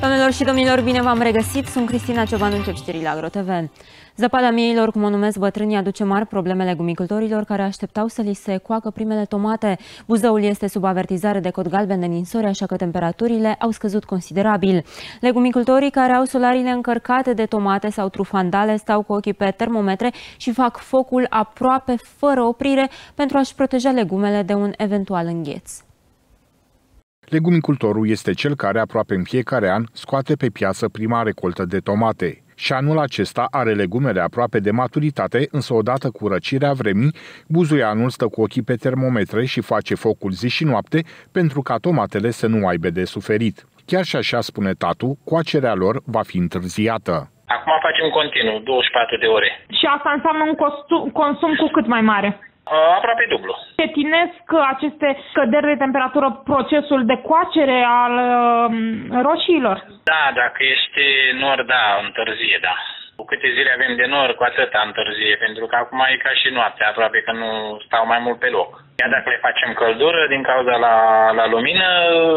Doamnelor și domnilor, bine v-am regăsit! Sunt Cristina Ciobanu, încep știrile AgroTV. Zăpada mieilor, cum o numesc bătrânii, aduce mari probleme legumicultorilor care așteptau să li se coacă primele tomate. Buzăul este sub avertizare de cod galben de ninsori, așa că temperaturile au scăzut considerabil. Legumicultorii care au solariile încărcate de tomate sau trufandale stau cu ochii pe termometre și fac focul aproape fără oprire pentru a-și proteja legumele de un eventual îngheț. Legumicultorul este cel care aproape în fiecare an scoate pe piață prima recoltă de tomate. Și anul acesta are legumele aproape de maturitate, însă odată cu răcirea vremii, buzuianul stă cu ochii pe termometre și face focul zi și noapte pentru ca tomatele să nu aibă de suferit. Chiar și așa, spune tatu, coacerea lor va fi întârziată. Acum facem continuu, 24 de ore. Și asta înseamnă un consum cu cât mai mare? Aproape dublu. Cetinesc aceste scăderi de temperatură procesul de coacere al roșiilor? Da, dacă este nor, da, întârzie, da. Cu câte zile avem de nor, cu atâta întârzie, pentru că acum e ca și noaptea, aproape că nu stau mai mult pe loc. Iar dacă le facem căldură, din cauza la lumină,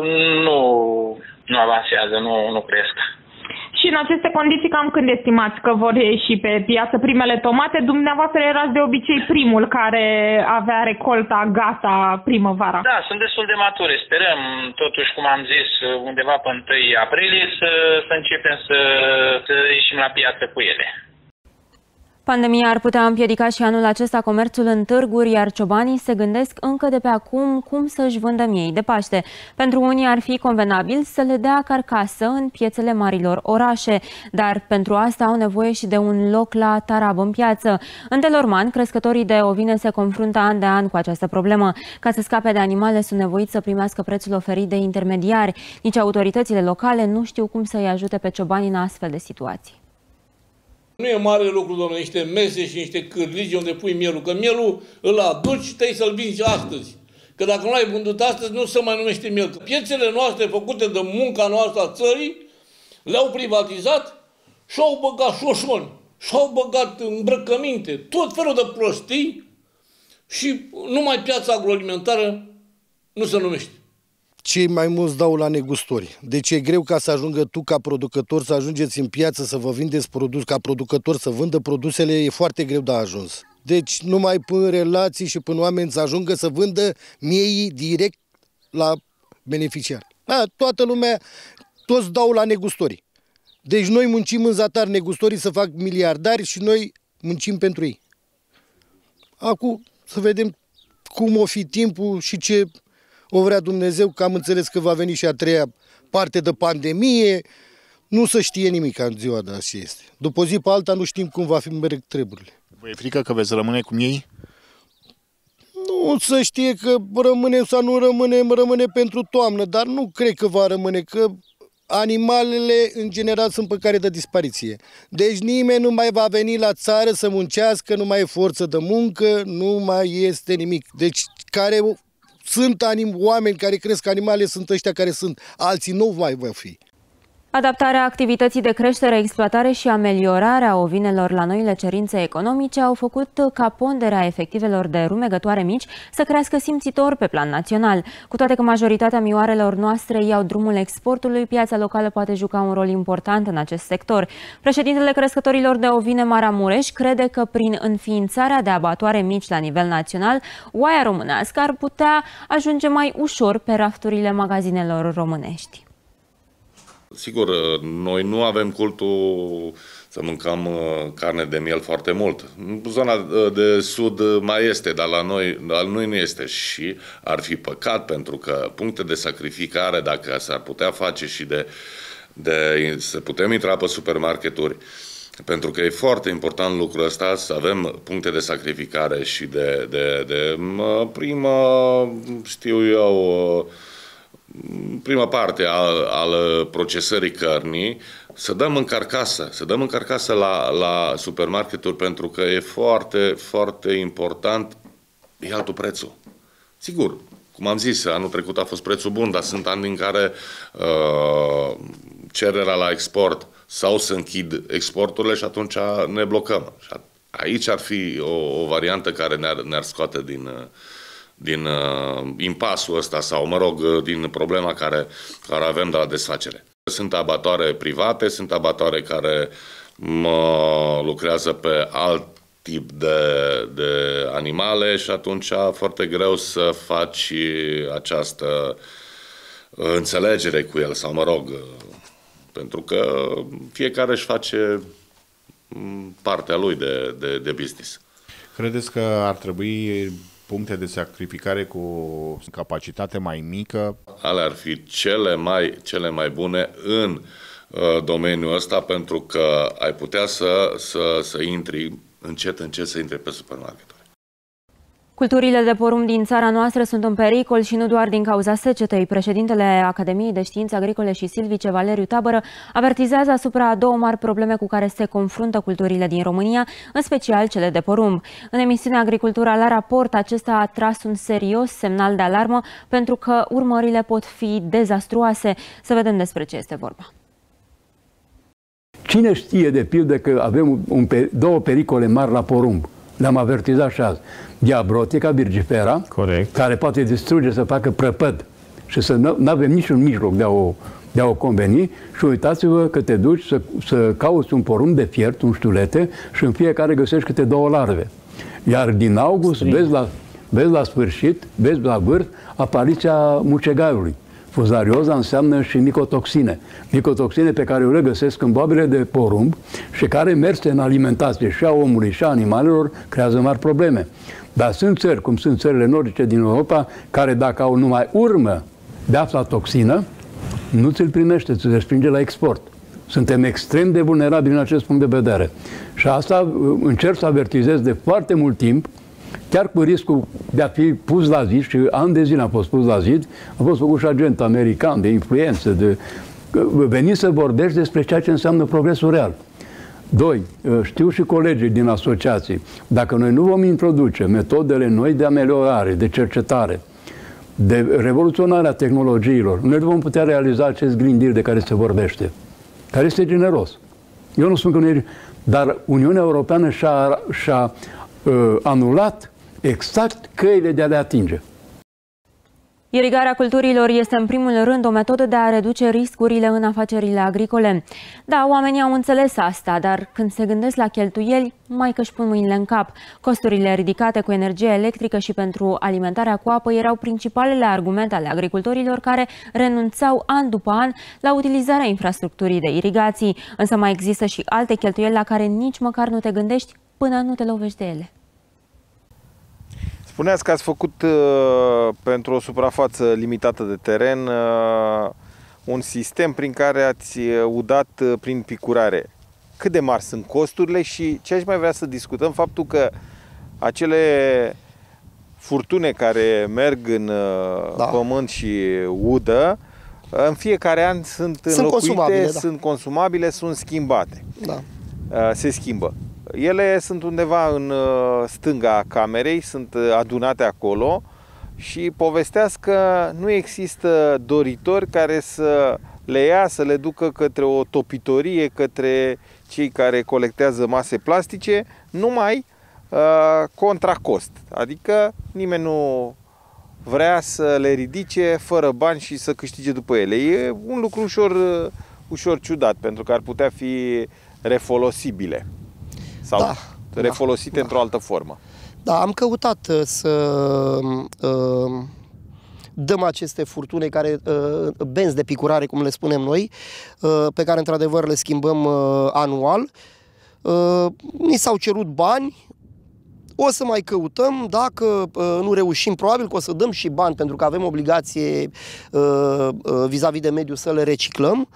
nu avansează, nu cresc. Și în aceste condiții, cam când estimați că vor ieși pe piață primele tomate? Dumneavoastră erați de obicei primul care avea recolta gata primăvara. Da, sunt destul de mature. Sperăm, totuși, cum am zis, undeva pe 1 aprilie să începem să ieșim la piață cu ele. Pandemia ar putea împiedica și anul acesta comerțul în târguri, iar ciobanii se gândesc încă de pe acum cum să-și vândă miei de Paște. Pentru unii ar fi convenabil să le dea carcasă în piețele marilor orașe, dar pentru asta au nevoie și de un loc la tarabă în piață. În Telorman, crescătorii de ovine se confruntă an de an cu această problemă. Ca să scape de animale, sunt nevoiți să primească prețul oferit de intermediari. Nici autoritățile locale nu știu cum să-i ajute pe ciobani în astfel de situații. Nu e mare lucru, domnule, niște mese și niște cârlige unde pui mielul, că mielul îl aduci, trebuie să-l vinzi astăzi. Că dacă nu l-ai vândut astăzi, nu se mai numește miel. Piețele noastre făcute de munca noastră a țării, le-au privatizat și-au băgat șoșoni, și-au băgat îmbrăcăminte, tot felul de prostii și numai piața agroalimentară nu se numește. Cei mai mulți dau la negustori. Deci e greu ca să ajungă tu ca producător să ajungeți în piață să vă vindeți produs, ca producător să vândă produsele, e foarte greu de ajuns. Deci numai până relații și până oameni să ajungă să vândă miei direct la beneficiar. Da, toată lumea, toți dau la negustori. Deci noi muncim în zatar negustorii să fac miliardari și noi muncim pentru ei. Acum să vedem cum o fi timpul și ce o vrea Dumnezeu, că am înțeles că va veni și a treia parte de pandemie. Nu se știe nimic în ziua de azi este. După zi pe alta nu știm cum va fi merg treburile. Vă e frică că veți rămâne cum ei? Nu se știe că rămâne sau nu rămâne, rămâne pentru toamnă, dar nu cred că va rămâne, că animalele în general sunt pe cale de dispariție. Deci nimeni nu mai va veni la țară să muncească, nu mai e forță de muncă, nu mai este nimic. Deci care sunt oameni care cresc animale, sunt ăștia care sunt, alții nu mai vor fi. Adaptarea activității de creștere, exploatare și ameliorarea ovinelor la noile cerințe economice au făcut ca ponderea efectivelor de rumegătoare mici să crească simțitor pe plan național. Cu toate că majoritatea mioarelor noastre iau drumul exportului, piața locală poate juca un rol important în acest sector. Președintele crescătorilor de ovine Maramureș crede că prin înființarea de abatoare mici la nivel național, oaia românească ar putea ajunge mai ușor pe rafturile magazinelor românești. Sigur, noi nu avem cultul să mâncăm carne de miel foarte mult. În zona de sud mai este, dar la noi nu este și ar fi păcat pentru că puncte de sacrificare, dacă s-ar putea face și să putem intra pe supermarketuri, pentru că e foarte important lucrul ăsta, să avem puncte de sacrificare și de prima parte al procesării cărnii, să dăm în carcasă la supermarketuri, pentru că e foarte, foarte important, e altul prețul. Sigur, cum am zis, anul trecut a fost prețul bun, dar sunt ani în care cererea la export sau să închid exporturile și atunci ne blocăm. Și aici ar fi o variantă care ne-ar scoate din impasul ăsta sau, mă rog, din problema care avem de la desfacere. Sunt abatoare private, sunt abatoare care lucrează pe alt tip de animale și atunci foarte greu să faci această înțelegere cu el, sau mă rog, pentru că fiecare își face partea lui de business. Credeți că ar trebui puncte de sacrificare cu capacitate mai mică? Ale ar fi cele mai bune în domeniul ăsta, pentru că ai putea să intri încet să intri pe supermarketuri. Culturile de porumb din țara noastră sunt în pericol și nu doar din cauza secetei. Președintele Academiei de Științe Agricole și Silvice, Valeriu Tabără, avertizează asupra a două mari probleme cu care se confruntă culturile din România, în special cele de porumb. În emisiunea Agricultura la raport, acesta a tras un serios semnal de alarmă pentru că urmările pot fi dezastruoase. Să vedem despre ce este vorba. Cine știe, de pildă, că avem două pericole mari la porumb? Le-am avertizat și azi. Diabrotica birgifera, corect, care poate distruge, să facă prăpăd și să nu avem niciun mijloc de a o conveni. Și uitați-vă că te duci să cauți un porumb de fiert, un știulete, și în fiecare găsești câte 2 larve. Iar din august vezi la sfârșit, vezi la vârf apariția mucegaiului. Fuzarioza înseamnă și micotoxine. Micotoxine pe care o regăsesc în boabele de porumb și care, merse în alimentație și a omului și a animalelor, creează mari probleme. Dar sunt țări, cum sunt țările nordice din Europa, care dacă au numai urmă de aflatoxină, nu ți-l primește, ți-l respinge la export. Suntem extrem de vulnerabili în acest punct de vedere. Și asta încerc să avertizez de foarte mult timp, chiar cu riscul de a fi pus la zi, și ani de zile am fost pus la zi, am fost făcut și agent american de influență, veni să vorbești despre ceea ce înseamnă progresul real. 2. Știu și colegii din asociații, dacă noi nu vom introduce metodele noi de ameliorare, de cercetare, de revoluționarea tehnologiilor, noi nu vom putea realiza acest Green Deal de care se vorbește, care este generos. Eu nu spun că nu e, dar Uniunea Europeană și-a anulat exact căile de a le atinge. Irigarea culturilor este în primul rând o metodă de a reduce riscurile în afacerile agricole. Da, oamenii au înțeles asta, dar când se gândesc la cheltuieli, mai că își pun mâinile în cap. Costurile ridicate cu energie electrică și pentru alimentarea cu apă erau principalele argumente ale agricultorilor care renunțau an după an la utilizarea infrastructurii de irigații. Însă mai există și alte cheltuieli la care nici măcar nu te gândești până nu te lovești de ele. Spuneați că ați făcut pentru o suprafață limitată de teren un sistem prin care ați udat prin picurare. Cât de mari sunt costurile și ce aș mai vrea să discutăm, faptul că acele furtune care merg în pământ și udă, în fiecare an sunt înlocuite, sunt consumabile, sunt schimbate. Da. Se schimbă. Ele sunt undeva în stânga camerei, sunt adunate acolo și povesteați că nu există doritori care să le ia, să le ducă către o topitorie, către cei care colectează mase plastice, numai contra cost. Adică nimeni nu vrea să le ridice fără bani și să câștige după ele. E un lucru ușor ciudat, pentru că ar putea fi refolosibile. Sau refolosite într-o altă formă. Da, am căutat să dăm aceste furtune, benzi de picurare, cum le spunem noi, pe care într-adevăr le schimbăm anual. Ni s-au cerut bani, o să mai căutăm, dacă nu reușim, probabil că o să dăm și bani, pentru că avem obligație vis-a-vis de mediu să le reciclăm.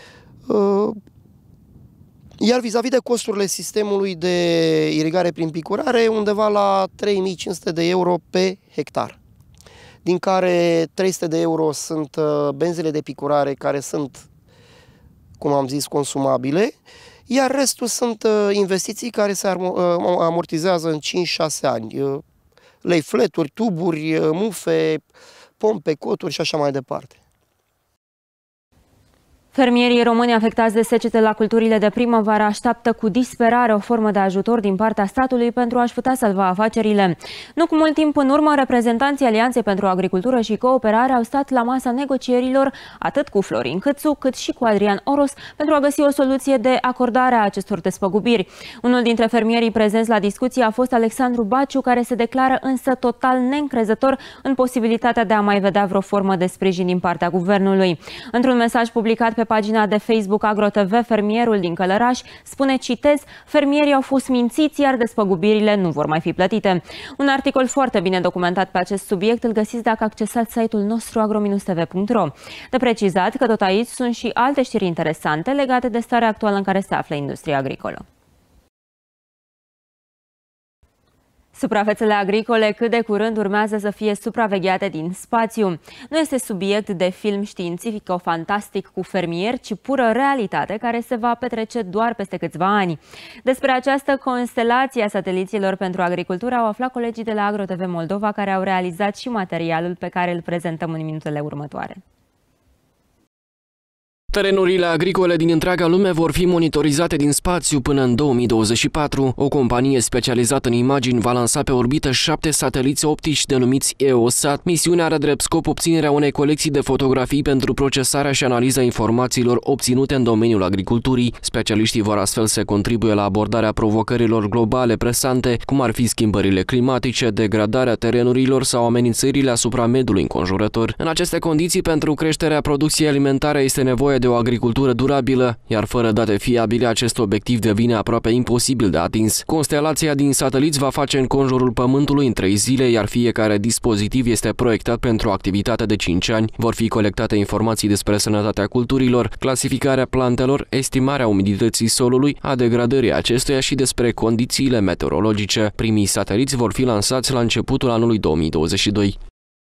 Iar vis-a-vis de costurile sistemului de irigare prin picurare, undeva la 3500 de euro pe hectar, din care 300 de euro sunt benzile de picurare, care sunt, cum am zis, consumabile, iar restul sunt investiții care se amortizează în 5-6 ani. Leifleturi, tuburi, mufe, pompe, coturi și așa mai departe. Fermierii români afectați de secete la culturile de primăvară așteaptă cu disperare o formă de ajutor din partea statului pentru a-și putea salva afacerile. Nu cu mult timp în urmă, reprezentanții Alianței pentru Agricultură și Cooperare au stat la masa negocierilor atât cu Florin Câțu cât și cu Adrian Oros pentru a găsi o soluție de acordare a acestor despăgubiri. Unul dintre fermierii prezenți la discuție a fost Alexandru Baciu, care se declară însă total neîncrezător în posibilitatea de a mai vedea vreo formă de sprijin din partea guvernului. Într-un mesaj publicat pe pagina de Facebook AgroTV, fermierul din Călăraș spune, citez, fermierii au fost mințiți, iar despăgubirile nu vor mai fi plătite. Un articol foarte bine documentat pe acest subiect îl găsiți dacă accesați site-ul nostru agro-tv.ro. De precizat că tot aici sunt și alte știri interesante legate de starea actuală în care se află industria agricolă. Suprafețele agricole cât de curând urmează să fie supravegheate din spațiu. Nu este subiect de film științifico-fantastic cu fermieri, ci pură realitate care se va petrece doar peste câțiva ani. Despre această constelație a sateliților pentru agricultură au aflat colegii de la AgroTV Moldova, care au realizat și materialul pe care îl prezentăm în minutele următoare. Terenurile agricole din întreaga lume vor fi monitorizate din spațiu până în 2024. O companie specializată în imagini va lansa pe orbită 7 sateliți optici denumiți EOSat. Misiunea are drept scop obținerea unei colecții de fotografii pentru procesarea și analiza informațiilor obținute în domeniul agriculturii. Specialiștii vor astfel să contribuie la abordarea provocărilor globale presante, cum ar fi schimbările climatice, degradarea terenurilor sau amenințările asupra mediului înconjurător. În aceste condiții, pentru creșterea producției alimentare este nevoie de o agricultură durabilă, iar fără date fiabile, acest obiectiv devine aproape imposibil de atins. Constelația din sateliți va face înconjurul Pământului în 3 zile, iar fiecare dispozitiv este proiectat pentru o activitate de 5 ani. Vor fi colectate informații despre sănătatea culturilor, clasificarea plantelor, estimarea umidității solului, a degradării acestuia și despre condițiile meteorologice. Primii sateliți vor fi lansați la începutul anului 2022.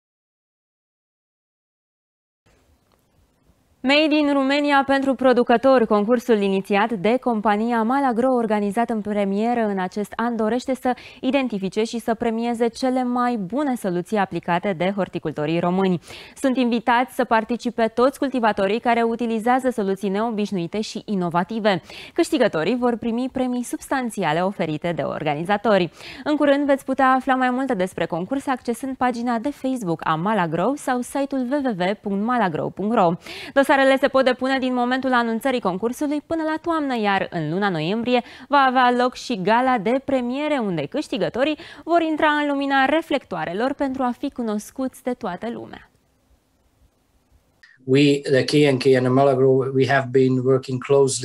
Made in Romania pentru producători, concursul inițiat de compania Malagro, organizat în premieră în acest an, dorește să identifice și să premieze cele mai bune soluții aplicate de horticultorii români. Sunt invitați să participe toți cultivatorii care utilizează soluții neobișnuite și inovative. Câștigătorii vor primi premii substanțiale oferite de organizatori. În curând veți putea afla mai multe despre concurs accesând pagina de Facebook a Malagro sau site-ul www.malagro.ro. Dosarele se pot depune din momentul anunțării concursului până la toamnă, iar în luna noiembrie va avea loc și gala de premiere, unde câștigătorii vor intra în lumina reflectoarelor pentru a fi cunoscuți de toată lumea. We, the K&K and the Malagro, we have been working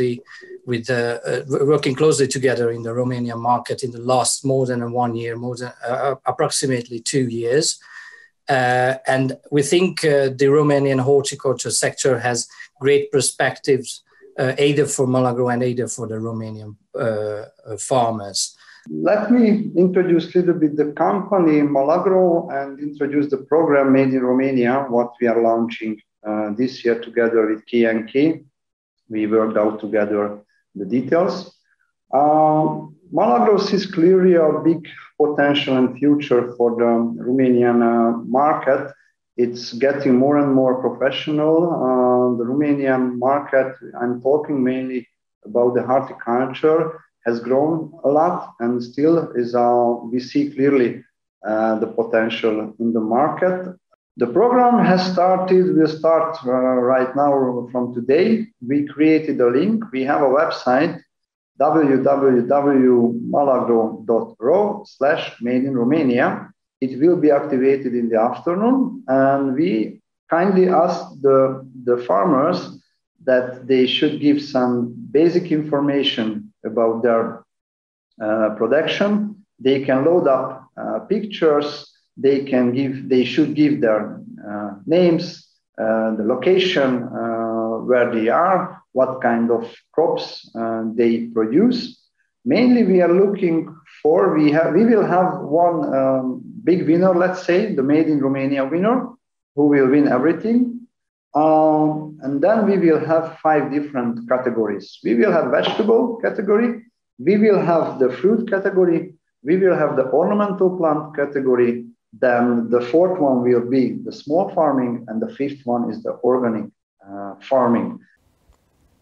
closely together in the Romanian market in the last more than 1 year, approximately 2 years. And we think the Romanian horticulture sector has great perspectives, either for Malagro and either for the Romanian farmers. Let me introduce a little bit the company Malagro and introduce the program Made in Romania, what we are launching this year together with K&K. We worked out together the details. Malagro sees clearly a big potential and future for the Romanian market. It's getting more and more professional. The Romanian market, I'm talking mainly about the horticulture, has grown a lot and still is, we see clearly the potential in the market. The program has started, will start right now from today. We created a link. We have a website, www.malagro.ro/made-in-Romania. It will be activated in the afternoon, and we kindly ask the farmers that they should give some basic information about their production. They can load up pictures. They should give their names, the location where they are, what kind of crops they produce. Mainly, we are looking for, we will have one big winner, let's say, the Made in Romania winner, who will win everything. And then we will have 5 different categories. We will have vegetable category, we will have the fruit category, we will have the ornamental plant category, then the 4th one will be the small farming, and the 5th one is the organic farming.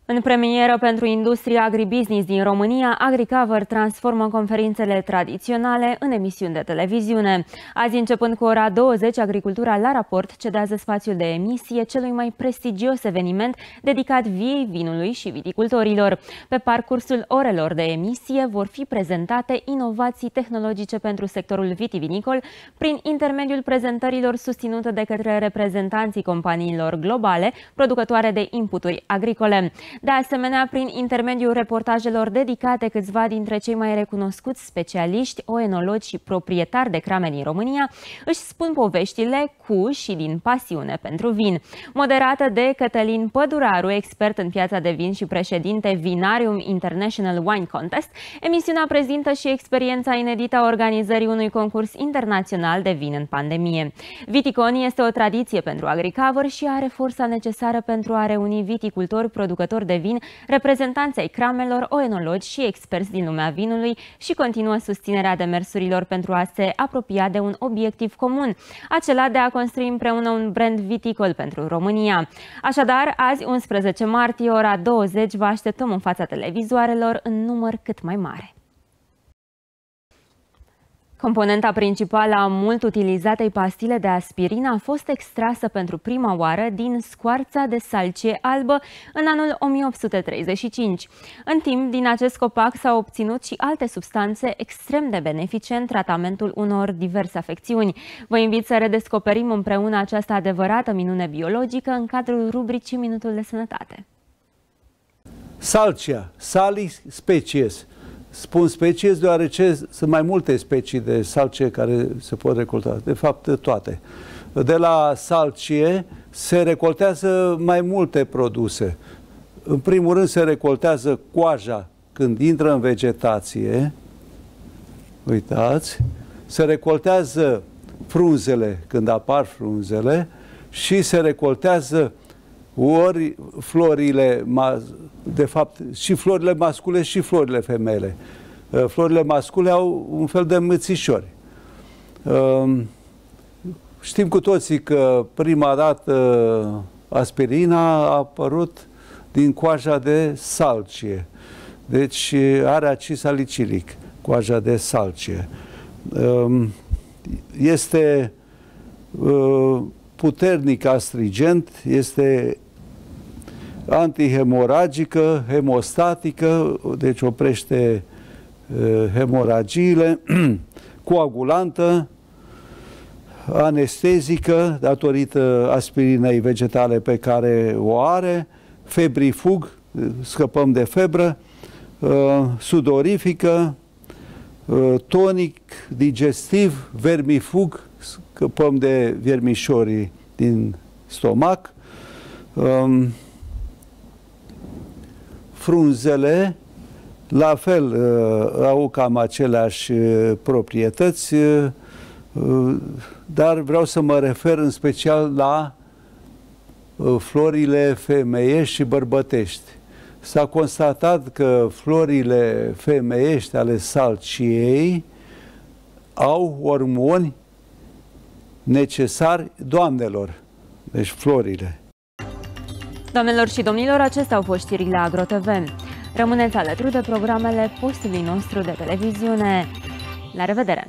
În premieră pentru industria agribusiness din România, AgriCover transformă conferințele tradiționale în emisiuni de televiziune. Azi, începând cu ora 20, Agricultura la raport cedează spațiul de emisie celui mai prestigios eveniment dedicat viei vinului și viticultorilor. Pe parcursul orelor de emisie vor fi prezentate inovații tehnologice pentru sectorul vitivinicol prin intermediul prezentărilor susținute de către reprezentanții companiilor globale producătoare de inputuri agricole. De asemenea, prin intermediul reportajelor dedicate, câțiva dintre cei mai recunoscuți specialiști, oenologi și proprietari de crame din România își spun poveștile cu și din pasiune pentru vin. Moderată de Cătălin Păduraru, expert în piața de vin și președinte Vinarium International Wine Contest, emisiunea prezintă și experiența inedită a organizării unui concurs internațional de vin în pandemie. Viticon este o tradiție pentru AgriCover și are forța necesară pentru a reuni viticultori, producători de vin, reprezentanți ai cramelor, oenologi și experți din lumea vinului și continuă susținerea demersurilor pentru a se apropia de un obiectiv comun, acela de a construi împreună un brand viticol pentru România. Așadar, azi, 11 martie, ora 20, vă așteptăm în fața televizoarelor în număr cât mai mare. Componenta principală a mult utilizatei pastile de aspirină a fost extrasă pentru prima oară din scoarța de salcie albă în anul 1835. În timp, din acest copac s-au obținut și alte substanțe extrem de benefice în tratamentul unor diverse afecțiuni. Vă invit să redescoperim împreună această adevărată minune biologică în cadrul rubricii Minutul de Sănătate. Salcia, Salis species. Spun species deoarece sunt mai multe specii de salcie care se pot recolta, de fapt toate. De la salcie se recoltează mai multe produse. În primul rând se recoltează coaja când intră în vegetație, uitați, se recoltează frunzele când apar frunzele și se recoltează ori florile, de fapt, și florile mascule și florile femele. Florile mascule au un fel de mățișori. Știm cu toții că prima dată aspirina a apărut din coaja de salcie. Deci are acid salicilic, coaja de salcie. Este puternic astringent, este antihemoragică, hemostatică, deci oprește hemoragiile, coagulantă, anestezică, datorită aspirinei vegetale pe care o are, febrifug, scăpăm de febră, sudorifică, tonic, digestiv, vermifug, scăpăm de viermișorii din stomac, frunzele, la fel, au cam aceleași proprietăți, dar vreau să mă refer în special la florile femeiești și bărbătești. S-a constatat că florile femeiești ale salciei au hormoni necesari doamnelor, deci florile. Doamnelor și domnilor, acestea au fost știrile AgroTV. Rămâneți alături de programele postului nostru de televiziune. La revedere!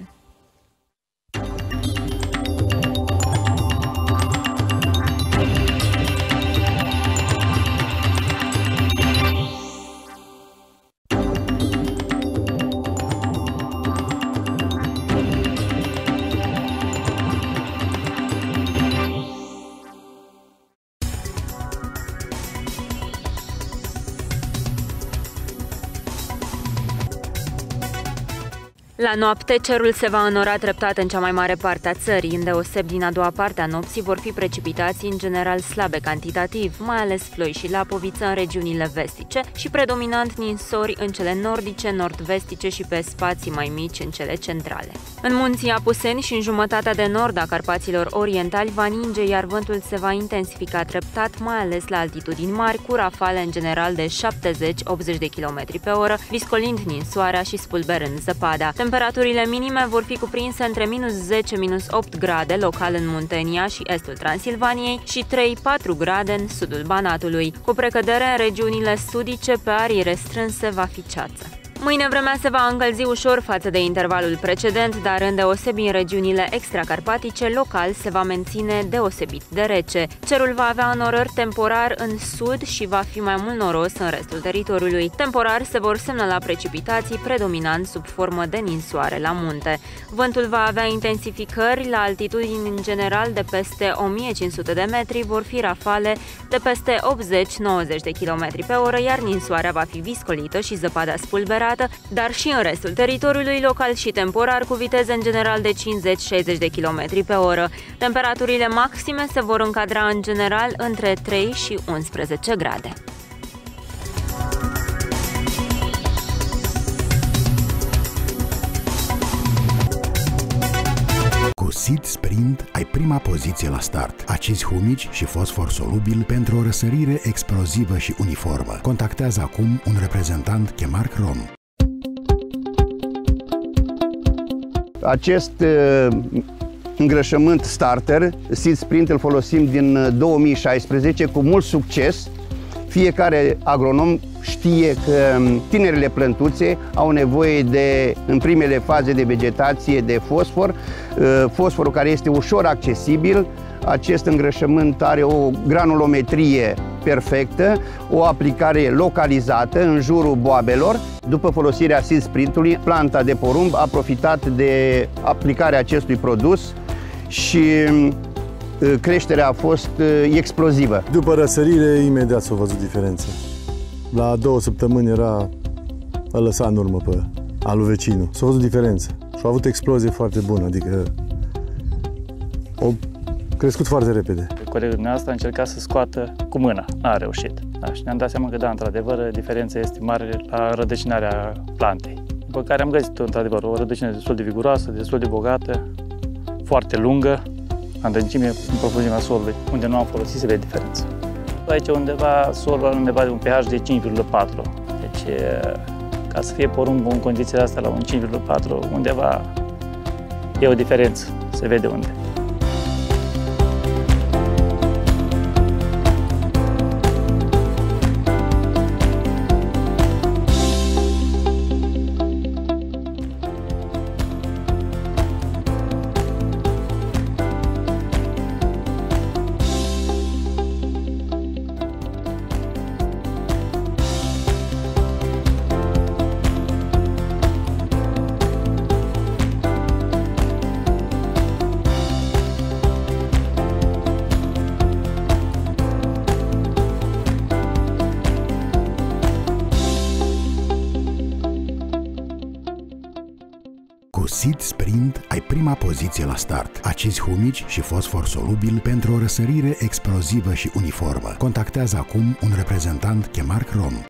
La noapte, cerul se va înora treptat în cea mai mare parte a țării. Îndeoseb din a doua parte a nopții vor fi precipitații în general slabe cantitativ, mai ales Floi și Lapoviță în regiunile vestice și predominant ninsori în cele nordice, nord-vestice și pe spații mai mici în cele centrale. În munții Apuseni și în jumătatea de nord a Carpaților Orientali va ninge, iar vântul se va intensifica treptat, mai ales la altitudini mari, cu rafale în general de 70-80 de km pe oră, viscolind ninsoarea și spulberând zăpada. Temperaturile minime vor fi cuprinse între -10–-8 grade local în Muntenia și estul Transilvaniei și 3–4 grade în sudul Banatului. Cu precădere, în regiunile sudice, pe arii restrânse va fi ceață. Mâine vremea se va încălzi ușor față de intervalul precedent, dar îndeosebi în regiunile extracarpatice, local se va menține deosebit de rece. Cerul va avea înorări temporar în sud și va fi mai mult noros în restul teritoriului. Temporar se vor semnala precipitații, predominant sub formă de ninsoare la munte. Vântul va avea intensificări, la altitudini în general de peste 1500 de metri vor fi rafale de peste 80–90 de km pe oră, iar ninsoarea va fi viscolită și zăpada spulberată, dar și în restul teritoriului, local și temporar, cu viteze în general de 50–60 de km pe oră. Temperaturile maxime se vor încadra în general între 3 și 11 grade. Cu Seed Sprint ai prima poziție la start. Acizi humici și fosfor solubil pentru o răsărire explozivă și uniformă. Contactează acum un reprezentant Chemark Rom. Acest îngrășământ starter, Seed Sprint, îl folosim din 2016 cu mult succes. Fiecare agronom știe că tinerele plântuțe au nevoie de, în primele faze de vegetație, de fosfor, fosforul care este ușor accesibil. Acest îngrășământ are o granulometrie perfectă, o aplicare localizată în jurul boabelor. După folosirea Seed Sprint-ului, planta de porumb a profitat de aplicarea acestui produs și creșterea a fost explozivă. După răsărire, imediat s-a văzut diferență. La 2 săptămâni a lăsat în urmă pe al lui vecinul. S-a văzut diferență și a avut explozie foarte bună, adică au crescut foarte repede. Colegul dumneavoastră a încercat să scoată cu mâna, n-a reușit. Da, și ne-am dat seama că, da, într-adevăr, diferența este mare la rădăcinarea plantei. După care am găsit, într-adevăr, o rădăcină destul de viguroasă, destul de bogată, foarte lungă, adâncime în profunzimea solului, unde nu am folosit, se vede diferența. Aici undeva, solul are undeva de un pH de 5,4. Deci, ca să fie porumb în condițiile astea la un 5,4, undeva e o diferență, se vede unde. Cu Seed Sprint ai prima poziție la start. Acizi humici și fosfor solubil pentru o răsărire explozivă și uniformă. Contactează acum un reprezentant Chemark Rom.